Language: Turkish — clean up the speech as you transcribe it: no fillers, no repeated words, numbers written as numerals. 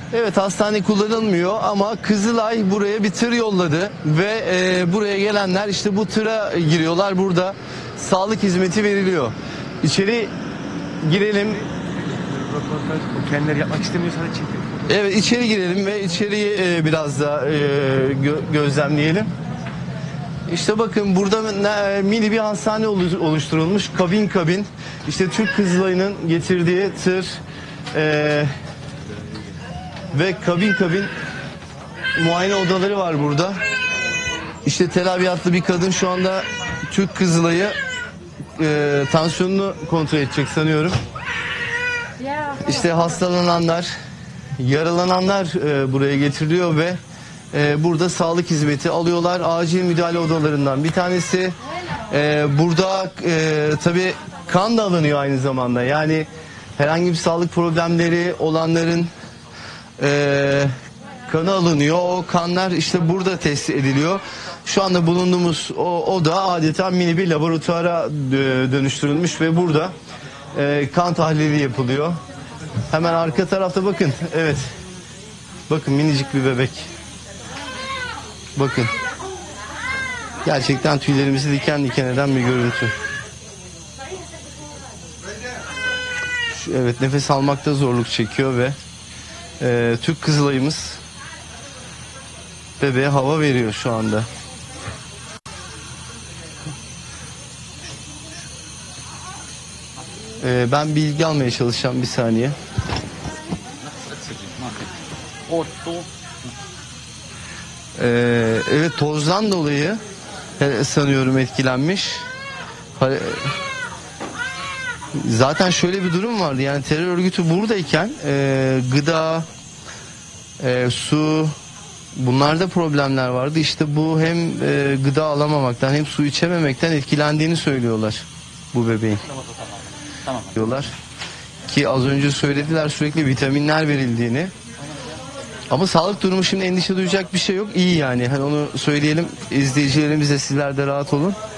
Evet, hastane kullanılmıyor ama Kızılay buraya bir tır yolladı ve buraya gelenler işte bu tıra giriyorlar. Burada sağlık hizmeti veriliyor. İçeri girelim. Kendileri yapmak istemiyorsa da çekin. Evet, içeri girelim ve içeriği biraz da gözlemleyelim. İşte bakın burada mini bir hastane oluşturulmuş. Kabin kabin. İşte Türk Kızılayı'nın getirdiği tır ve kabin kabin muayene odaları var burada. İşte tel aviatlı bir kadın şu anda Türk Kızılayı tansiyonunu kontrol edecek sanıyorum. İşte hastalananlar, yaralananlar buraya getiriliyor ve burada sağlık hizmeti alıyorlar. Acil müdahale odalarından bir tanesi. Burada tabii kan da alınıyor aynı zamanda. Yani herhangi bir sağlık problemleri olanların kanı alınıyor. O kanlar işte burada test ediliyor. Şu anda bulunduğumuz oda adeta mini bir laboratuvara dönüştürülmüş ve burada kan tahlili yapılıyor. Hemen arka tarafta bakın. Evet. Bakın minicik bir bebek. Bakın. Gerçekten tüylerimizi diken diken eden bir görüntü. Evet, nefes almakta zorluk çekiyor ve Türk Kızılayımız bebeğe hava veriyor şu anda. Ben bilgi almaya çalışacağım, bir saniye. Evet, tozdan dolayı sanıyorum etkilenmiş. Zaten şöyle bir durum vardı, yani terör örgütü buradayken gıda, su, bunlarda problemler vardı. İşte bu hem gıda alamamaktan hem su içememekten etkilendiğini söylüyorlar bu bebeğin. Tamam. Diyorlar ki az önce söylediler, sürekli vitaminler verildiğini. Ama sağlık durumu şimdi endişe duyacak bir şey yok. İyi yani. Hani onu söyleyelim. İzleyicilerimiz de, sizler de rahat olun.